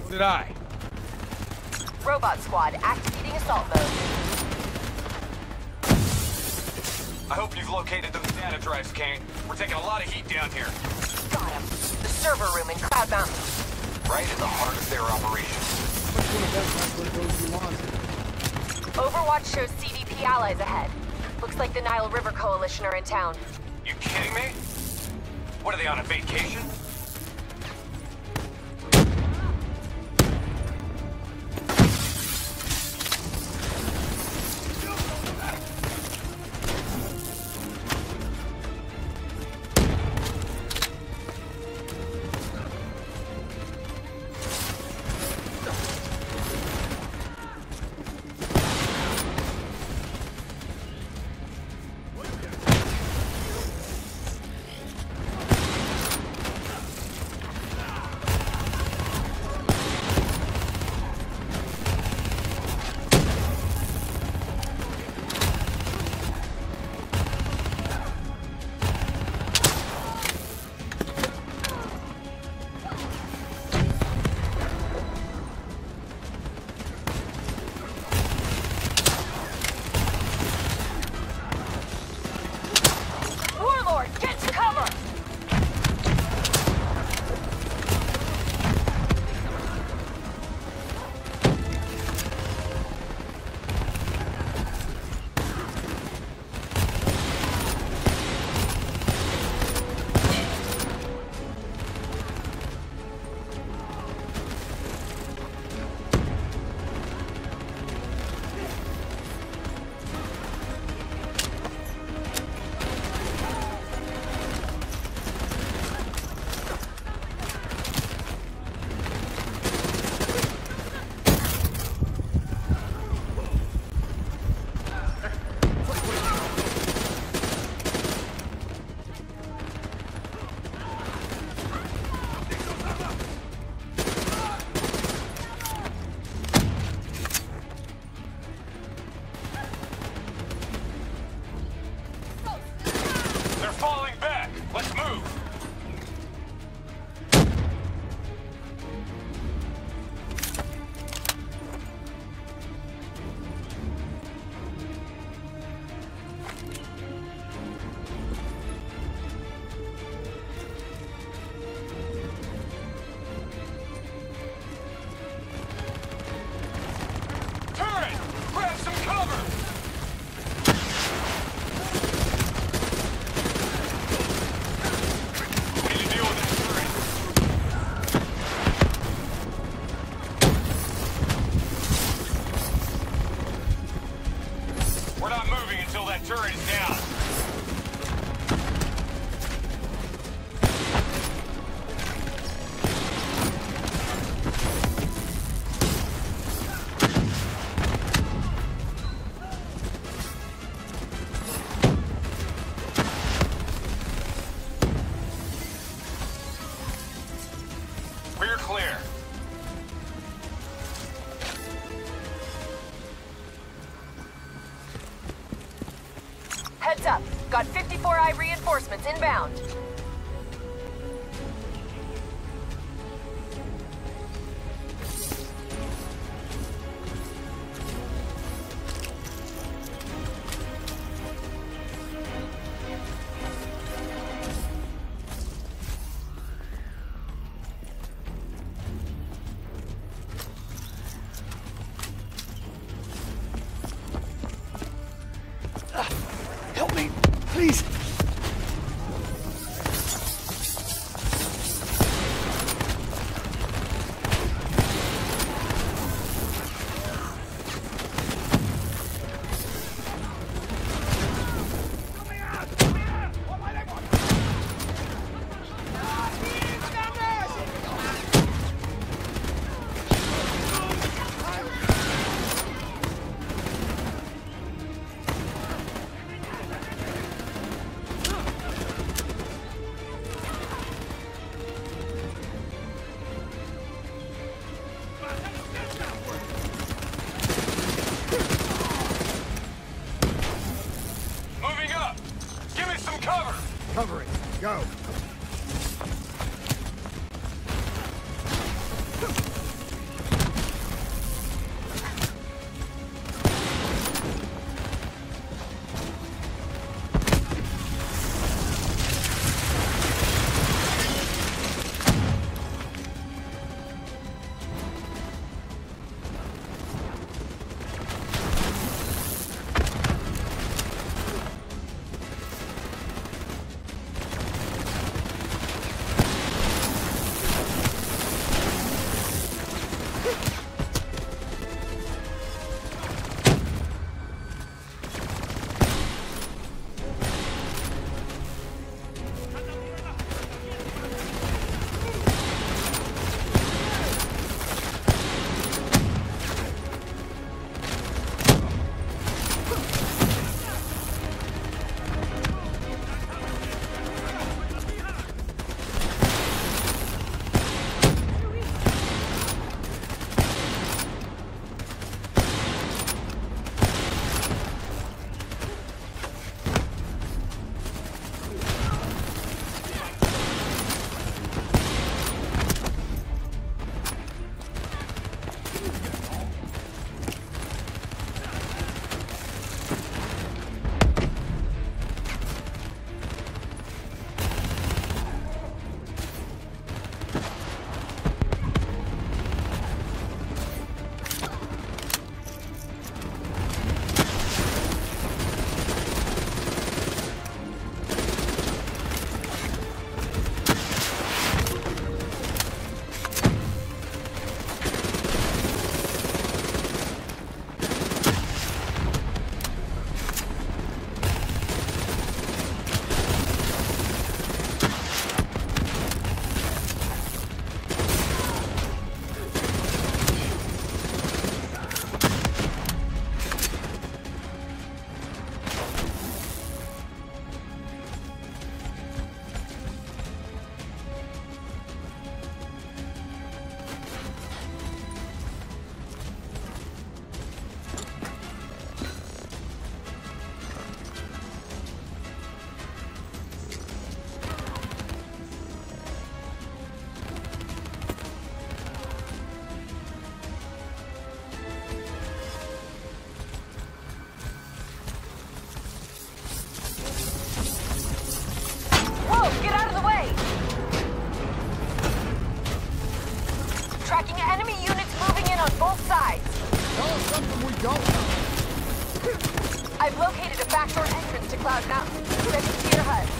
So did I. Robot squad activating assault mode. I hope you've located those data drives, Kane. We're taking a lot of heat down here. Got him. The server room in Cloud Mountain. Right in the heart of their operation. Overwatch shows CDP allies ahead. Looks like the Nile River Coalition are in town. You kidding me? What, are they on a vacation? Turret is down. We're clear. Heads up. Got 54i reinforcements inbound. Help me, please. Covering. Go. both sides. Tell us something we don't know. I've located a backdoor entrance to Cloud Mountain. Send it to your HUD.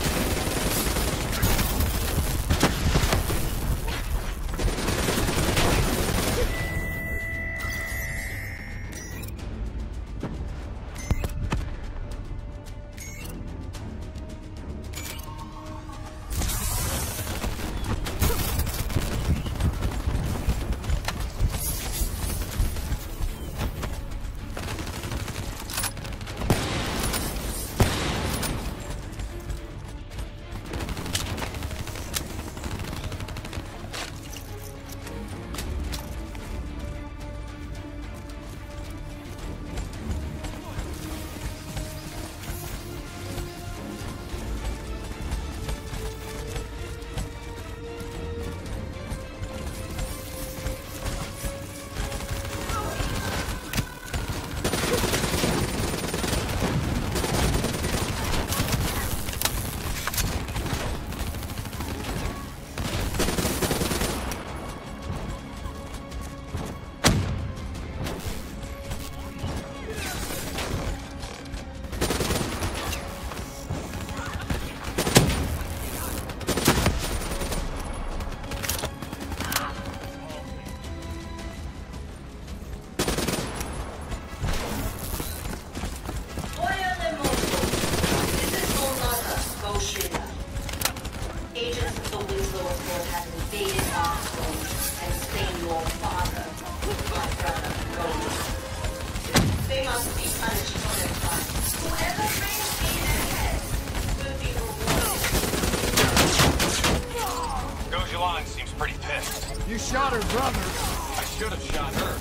You shot her brother. I should have shot her.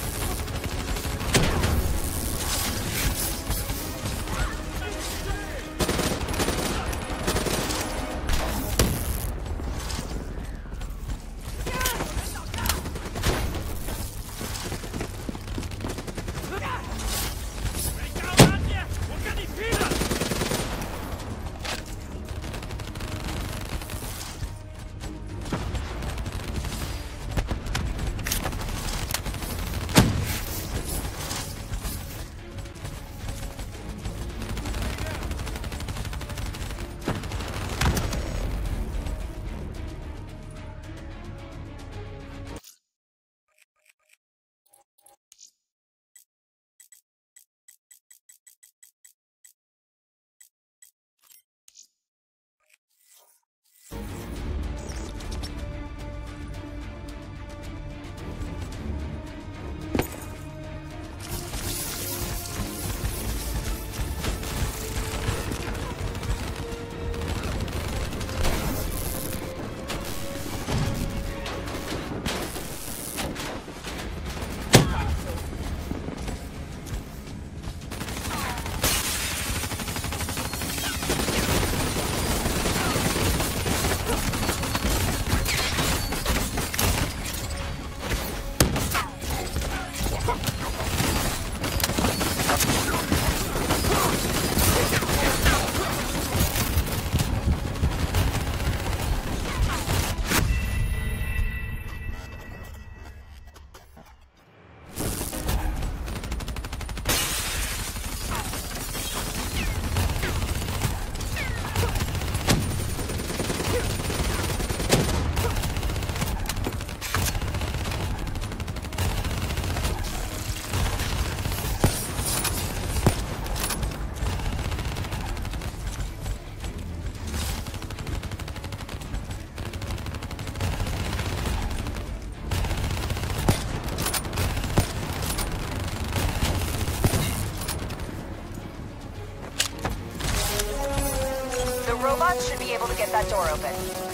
Robots should be able to get that door open.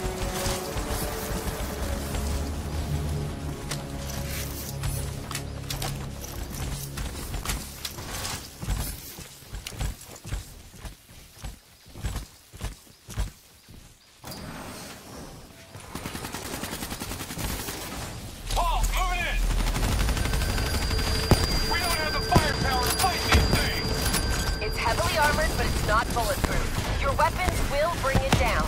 Paul, move it in! We don't have the firepower to fight these things! It's heavily armored, but it's not bulletproof. Your weapons will bring it down.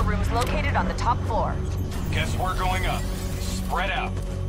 server rooms located on the top floor. Guess we're going up. Spread out.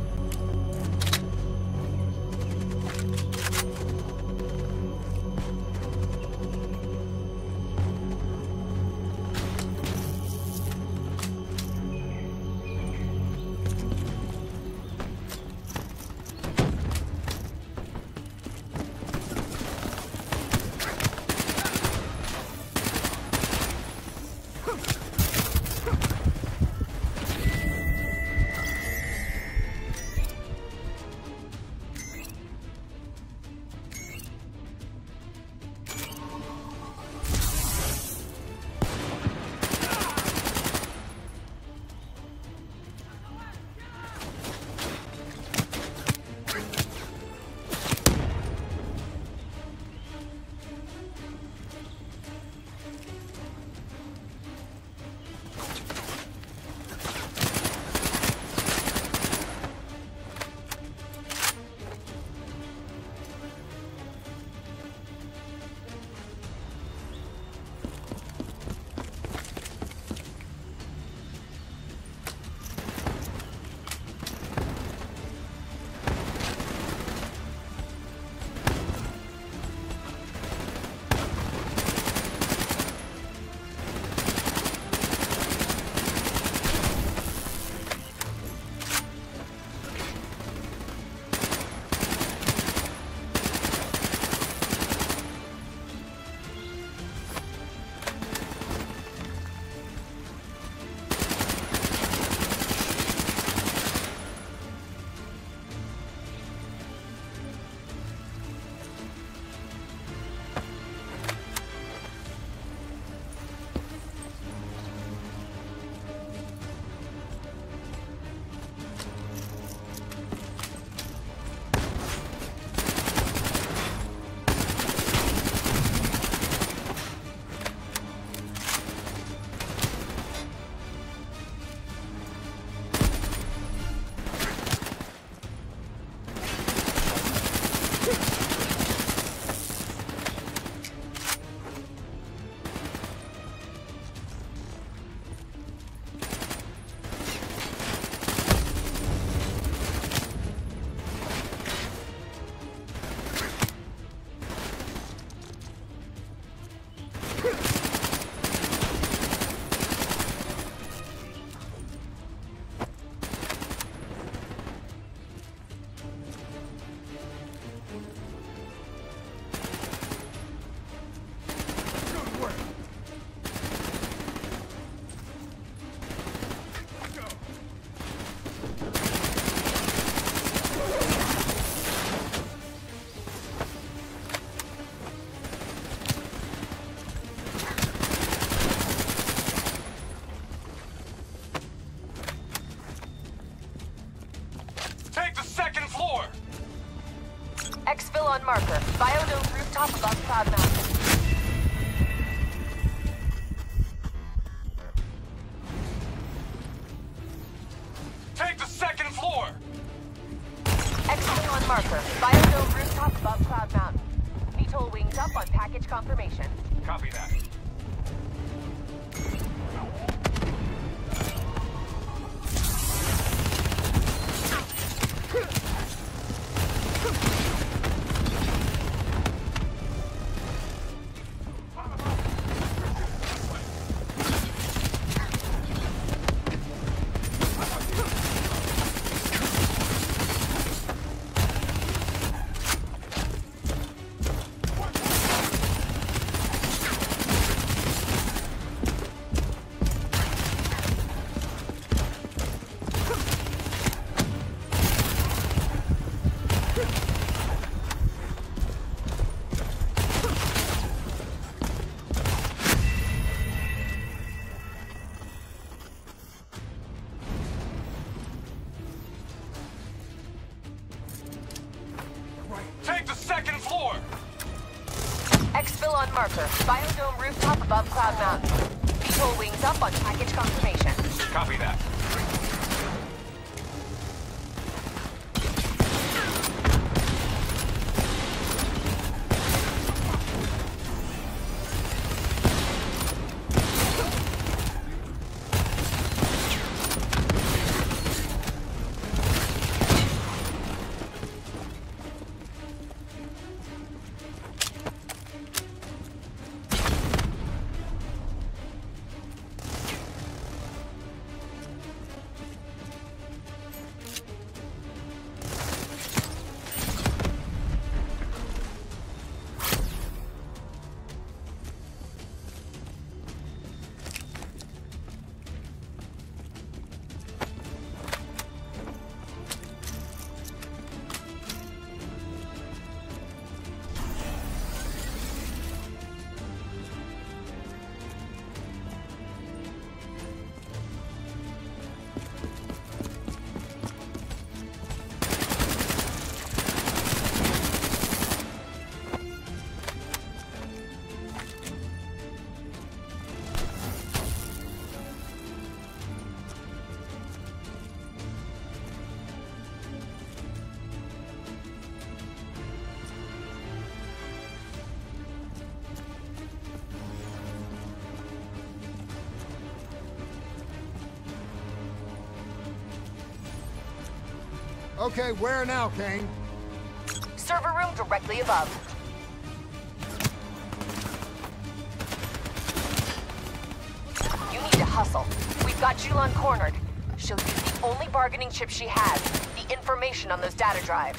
Exfil on marker. Biodome rooftop above Cloud Mountain. Take the second floor! Exfil on marker. Biodome rooftop above Cloud Mountain. VTOL wings up on package confirmation. Copy that. Take the second floor! Exfil on marker. Biodome rooftop above Cloud Mountain. VTOL wings up on package confirmation. Copy that. Okay, where now, Kane? Server room directly above. You need to hustle. We've got Julon cornered. She'll use the only bargaining chip she has, the information on those data drives.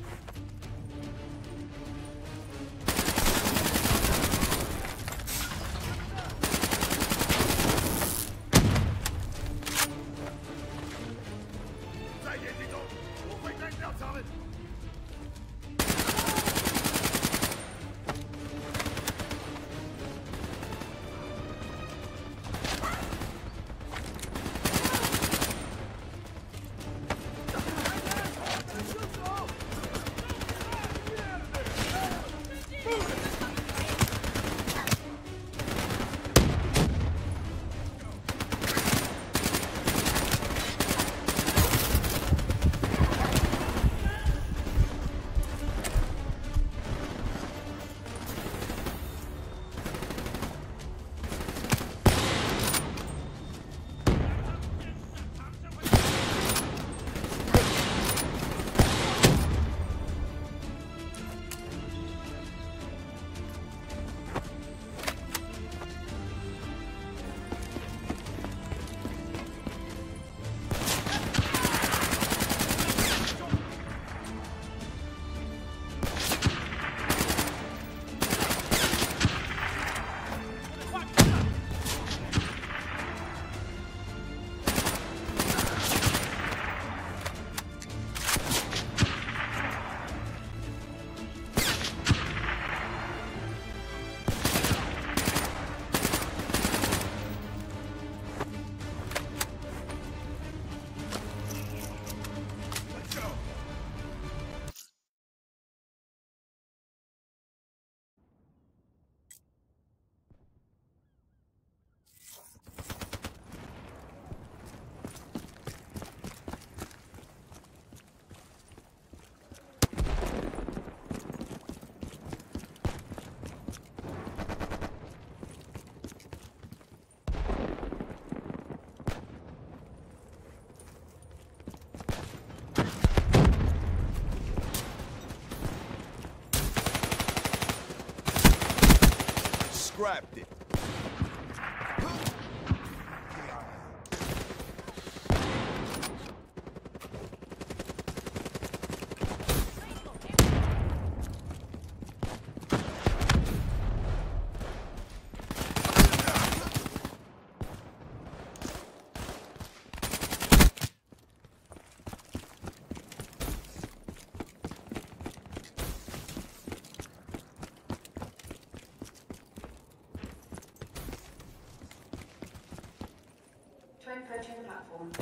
Scrapped it. Approaching the platform.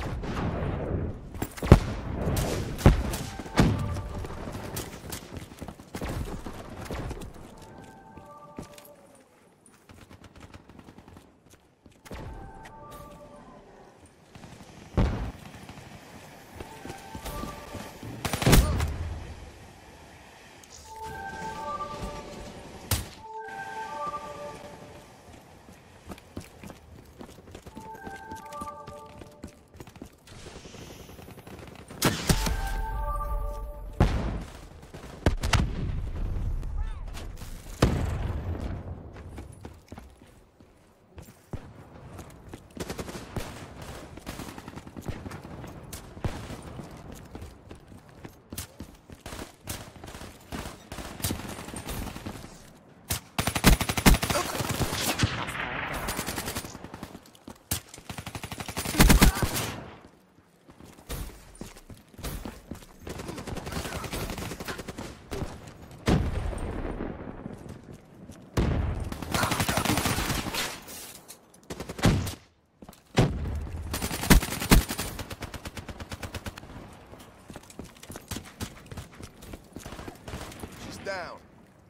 Down.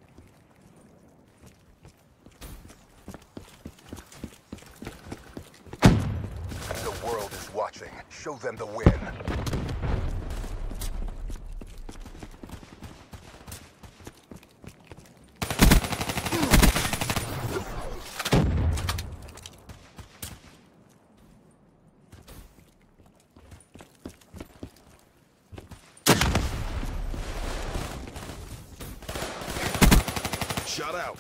The world is watching. Show them the win. got out.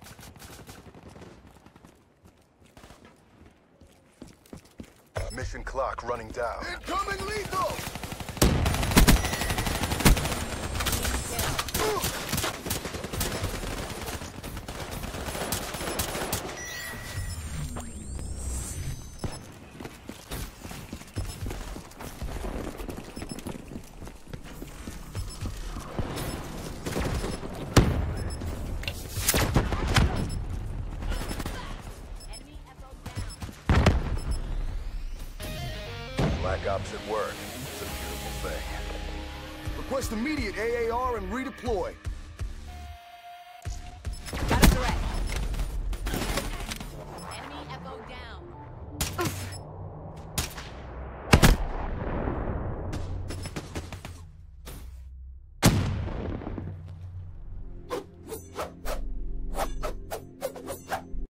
Mission clock running down. Incoming lethal! Black Ops at work. It's a beautiful thing. Request immediate AAR and redeploy.